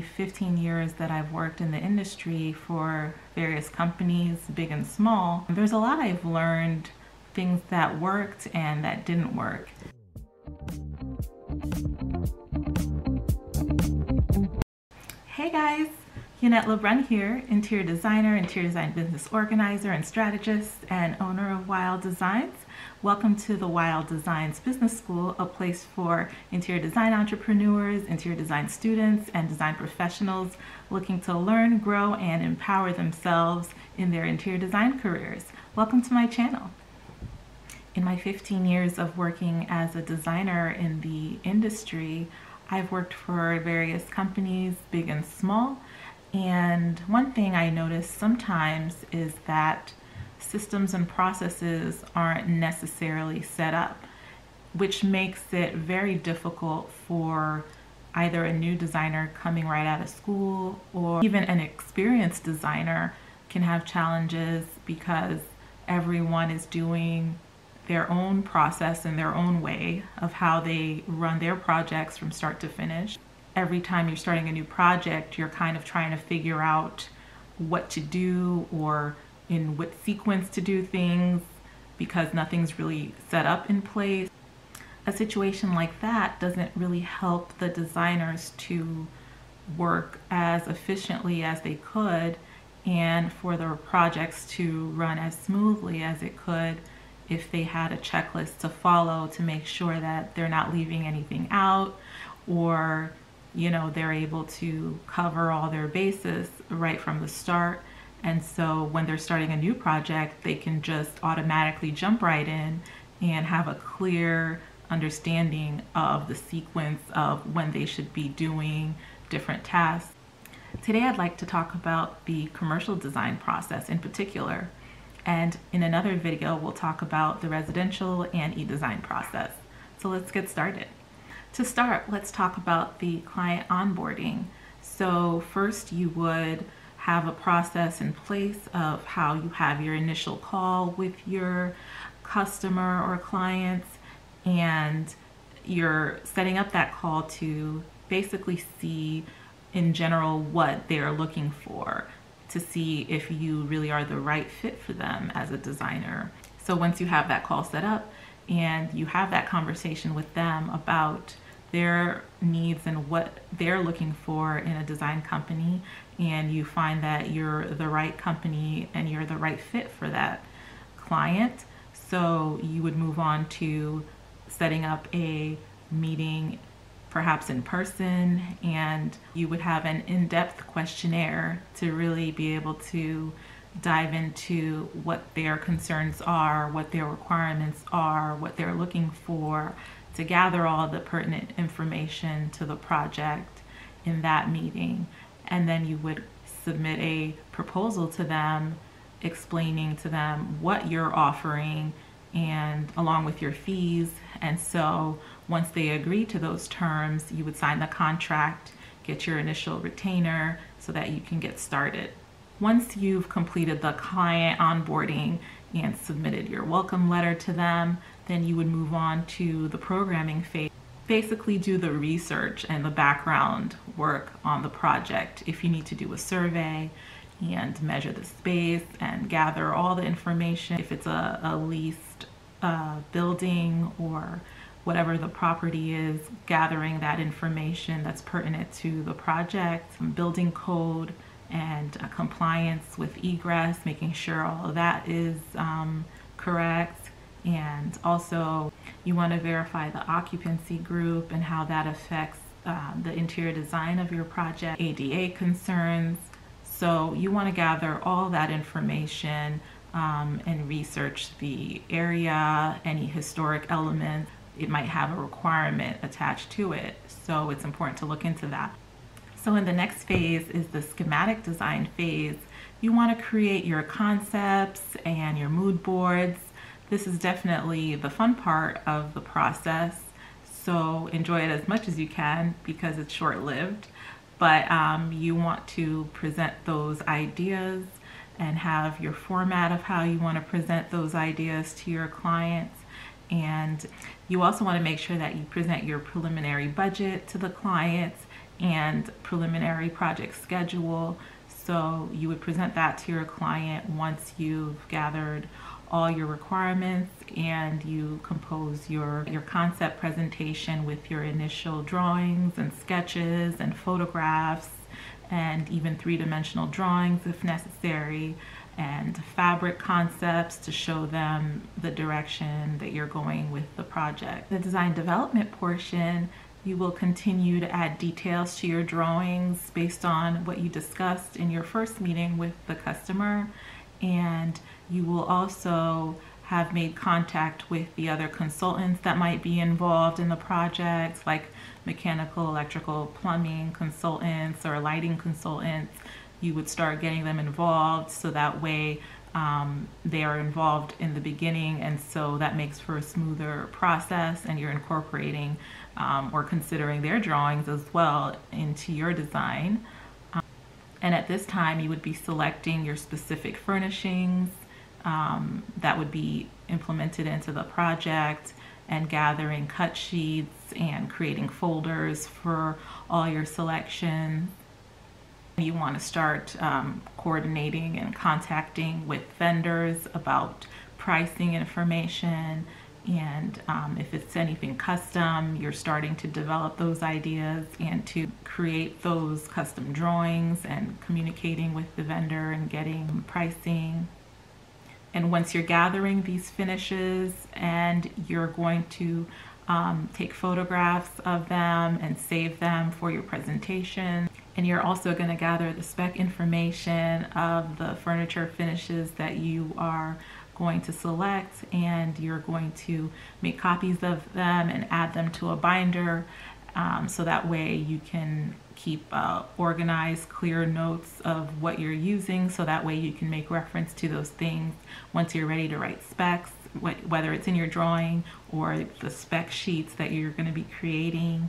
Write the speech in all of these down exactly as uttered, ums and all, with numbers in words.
fifteen years that I've worked in the industry for various companies, big and small, there's a lot I've learned, things that worked and that didn't work. Hey guys, Yannette LeBrun here, interior designer, interior design business organizer and strategist, and owner of Wild Designs. Welcome to the Wild Designs Business School, a place for interior design entrepreneurs, interior design students, and design professionals looking to learn, grow, and empower themselves in their interior design careers. Welcome to my channel. In my fifteen years of working as a designer in the industry, I've worked for various companies, big and small, and one thing I notice sometimes is that systems and processes aren't necessarily set up, which makes it very difficult for either a new designer coming right out of school or even an experienced designer can have challenges because everyone is doing their own process in their own way of how they run their projects from start to finish. Every time you're starting a new project, you're kind of trying to figure out what to do or in what sequence to do things because nothing's really set up in place. A situation like that doesn't really help the designers to work as efficiently as they could and for their projects to run as smoothly as it could if they had a checklist to follow to make sure that they're not leaving anything out, or you know, they're able to cover all their bases right from the start. And so when they're starting a new project, they can just automatically jump right in and have a clear understanding of the sequence of when they should be doing different tasks. Today I'd like to talk about the commercial design process in particular. And in another video, we'll talk about the residential and e-design process. So let's get started. To start, let's talk about the client onboarding. So first you would have a process in place of how you have your initial call with your customer or clients, and you're setting up that call to basically see in general what they're looking for, to see if you really are the right fit for them as a designer. So once you have that call set up and you have that conversation with them about their needs and what they're looking for in a design company, and you find that you're the right company and you're the right fit for that client, so you would move on to setting up a meeting, perhaps in person, and you would have an in-depth questionnaire to really be able to dive into what their concerns are, what their requirements are, what they're looking for, to gather all the pertinent information to the project in that meeting. And then you would submit a proposal to them, explaining to them what you're offering and along with your fees. And so once they agree to those terms, you would sign the contract, get your initial retainer so that you can get started. Once you've completed the client onboarding and submitted your welcome letter to them, then you would move on to the programming phase. Basically do the research and the background work on the project. If you need to do a survey and measure the space and gather all the information, if it's a, a leased uh, building or whatever the property is, gathering that information that's pertinent to the project, building code and uh, compliance with egress, making sure all of that is um, correct. And also you want to verify the occupancy group and how that affects uh, the interior design of your project, A D A concerns. So you want to gather all that information um, and research the area, any historic elements. It might have a requirement attached to it, so it's important to look into that. So in the next phase is the schematic design phase. You want to create your concepts and your mood boards. This is definitely the fun part of the process, so enjoy it as much as you can because it's short-lived. But um, you want to present those ideas and have your format of how you want to present those ideas to your clients. And you also want to make sure that you present your preliminary budget to the clients and preliminary project schedule. So you would present that to your client once you've gathered all your requirements and you compose your, your concept presentation with your initial drawings and sketches and photographs and even three-dimensional drawings if necessary, and fabric concepts to show them the direction that you're going with the project. The design development portion, you will continue to add details to your drawings based on what you discussed in your first meeting with the customer, and you will also have made contact with the other consultants that might be involved in the project, like mechanical, electrical, plumbing consultants or lighting consultants. You would start getting them involved so that way um, they are involved in the beginning, and so that makes for a smoother process, and you're incorporating um, or considering their drawings as well into your design. Um, and at this time you would be selecting your specific furnishings um, that would be implemented into the project, and gathering cut sheets and creating folders for all your selections. You want to start um, coordinating and contacting with vendors about pricing information, and um, if it's anything custom, you're starting to develop those ideas and to create those custom drawings and communicating with the vendor and getting pricing. And once you're gathering these finishes and you're going to um, take photographs of them and save them for your presentation, and you're also going to gather the spec information of the furniture finishes that you are going to select, and you're going to make copies of them and add them to a binder, um, so that way you can keep uh, organized, clear notes of what you're using, so that way you can make reference to those things once you're ready to write specs, wh whether it's in your drawing or the spec sheets that you're going to be creating.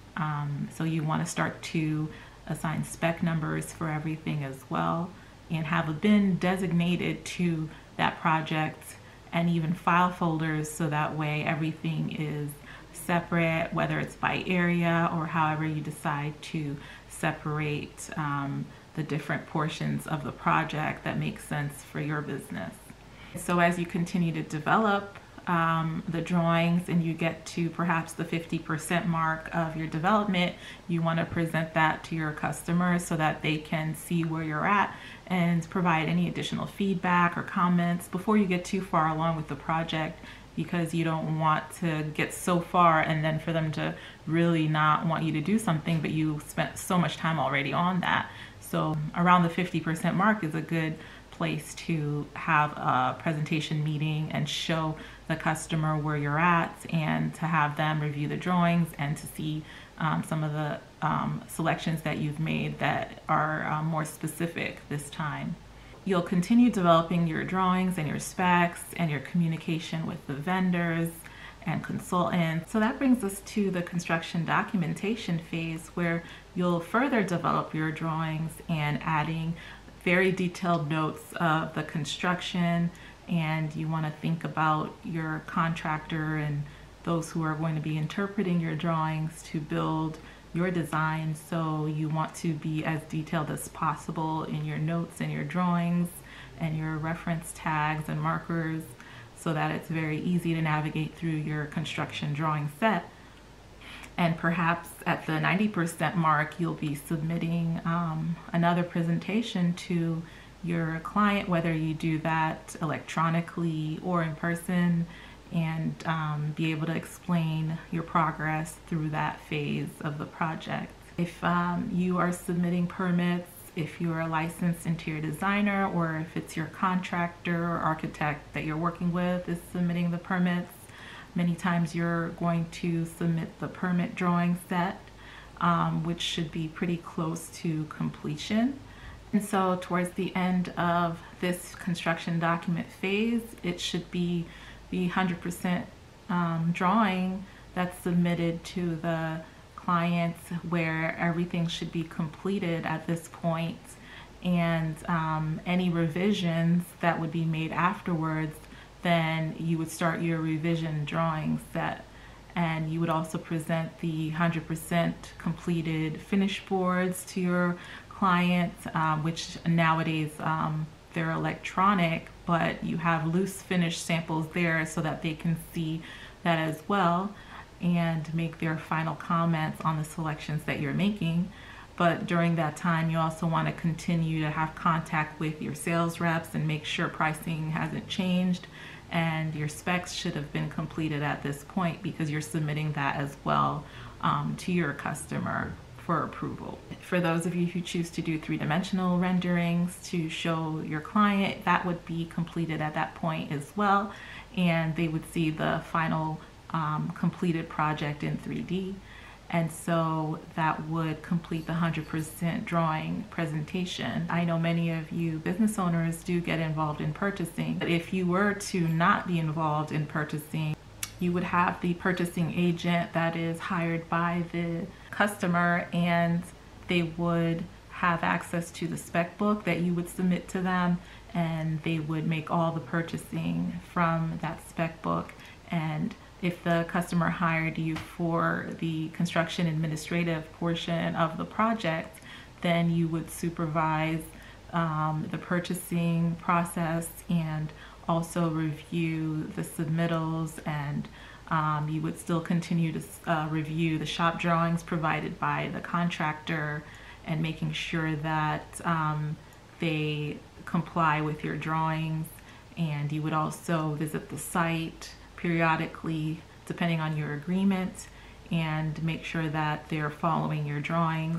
Um, so you want to start to assign spec numbers for everything as well, and have a bin designated to that project, and even file folders so that way everything is separate, whether it's by area or however you decide to separate um, the different portions of the project that make sense for your business. So as you continue to develop um, the drawings and you get to perhaps the fifty percent mark of your development, you want to present that to your customers so that they can see where you're at and provide any additional feedback or comments before you get too far along with the project, because you don't want to get so far and then for them to really not want you to do something, but you spent so much time already on that. So around the fifty percent mark is a good place to have a presentation meeting and show the customer where you're at, and to have them review the drawings and to see um, some of the um, selections that you've made that are um, more specific this time. You'll continue developing your drawings and your specs and your communication with the vendors and consultants. So that brings us to the construction documentation phase, where you'll further develop your drawings and adding very detailed notes of the construction, and you want to think about your contractor and those who are going to be interpreting your drawings to build your design. So you want to be as detailed as possible in your notes and your drawings and your reference tags and markers, so that it's very easy to navigate through your construction drawing set. And perhaps at the ninety percent mark, you'll be submitting um, another presentation to your client, whether you do that electronically or in person, and um, be able to explain your progress through that phase of the project. If um, you are submitting permits, if you're a licensed interior designer, or if it's your contractor or architect that you're working with is submitting the permits, many times you're going to submit the permit drawing set, um, which should be pretty close to completion. And so towards the end of this construction document phase, it should be the one hundred percent um, drawing that's submitted to the clients, where everything should be completed at this point, and um, any revisions that would be made afterwards, then you would start your revision drawing set. And you would also present the one hundred percent completed finished boards to your client, um, which nowadays um, they're electronic, but you have loose finished samples there so that they can see that as well and make their final comments on the selections that you're making. But during that time, you also want to continue to have contact with your sales reps and make sure pricing hasn't changed, and your specs should have been completed at this point because you're submitting that as well um, to your customer for approval. For those of you who choose to do three-dimensional renderings to show your client, that would be completed at that point as well, and they would see the final um, completed project in three D. And so that would complete the one hundred percent drawing presentation. I know many of you business owners do get involved in purchasing, but if you were to not be involved in purchasing, you would have the purchasing agent that is hired by the customer, and they would have access to the spec book that you would submit to them, and they would make all the purchasing from that spec book. And if the customer hired you for the construction administrative portion of the project, then you would supervise um, the purchasing process and also review the submittals, and um, you would still continue to uh, review the shop drawings provided by the contractor and making sure that um, they comply with your drawings. And you would also visit the site periodically, depending on your agreement, and make sure that they're following your drawings.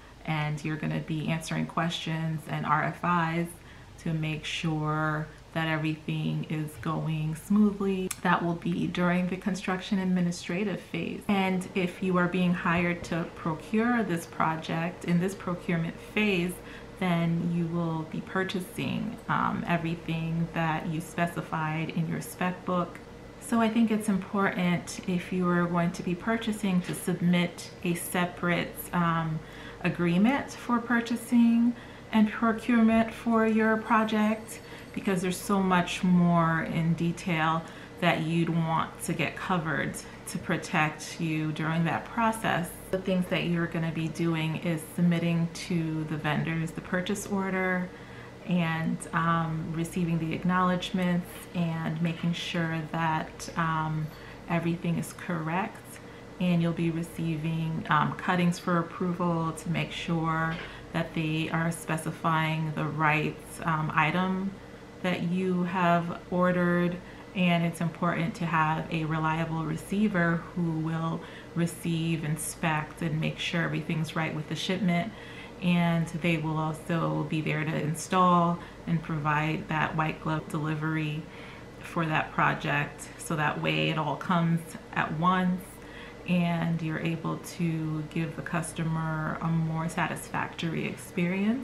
And you're going to be answering questions and R F Is to make sure that everything is going smoothly. That will be during the construction administrative phase. And if you are being hired to procure this project in this procurement phase, then you will be purchasing um, everything that you specified in your spec book. So I think it's important, if you are going to be purchasing, to submit a separate um, agreement for purchasing and procurement for your project, because there's so much more in detail that you'd want to get covered to protect you during that process. The things that you're going to be doing is submitting to the vendors the purchase order, and um, receiving the acknowledgments, and making sure that um, everything is correct. And you'll be receiving um, cuttings for approval to make sure that they are specifying the right um, item that you have ordered. And it's important to have a reliable receiver who will receive, inspect, and make sure everything's right with the shipment. And they will also be there to install and provide that white glove delivery for that project, so that way it all comes at once and you're able to give the customer a more satisfactory experience,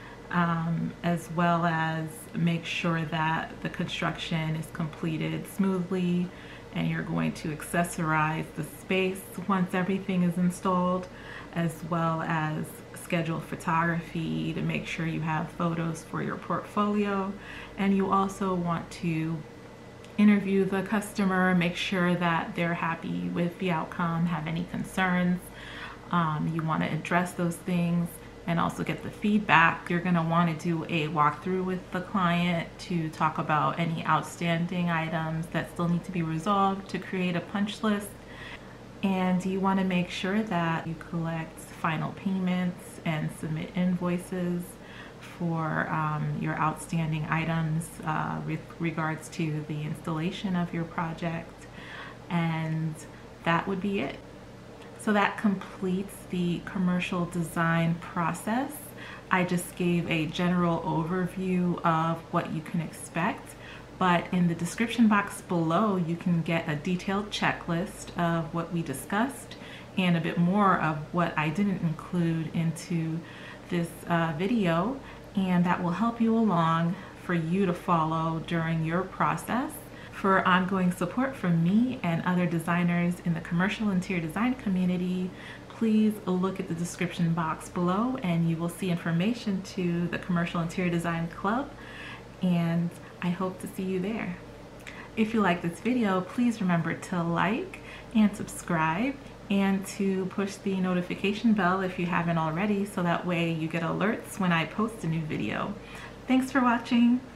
um, as well as make sure that the construction is completed smoothly, and you're going to accessorize the space once everything is installed, as well as schedule photography to make sure you have photos for your portfolio. And you also want to interview the customer, make sure that they're happy with the outcome, have any concerns. Um, you want to address those things and also get the feedback. You're going to want to do a walkthrough with the client to talk about any outstanding items that still need to be resolved, to create a punch list. And you want to make sure that you collect final payments and submit invoices for um, your outstanding items uh, with regards to the installation of your project. And that would be it. So that completes the commercial design process. I just gave a general overview of what you can expect, but in the description box below you can get a detailed checklist of what we discussed and a bit more of what I didn't include into this uh, video, and that will help you along for you to follow during your process. For ongoing support from me and other designers in the commercial interior design community, please look at the description box below and you will see information to the Commercial Interior Design Club, and I hope to see you there. If you like this video, please remember to like and subscribe and to push the notification bell if you haven't already, so that way you get alerts when I post a new video. Thanks for watching.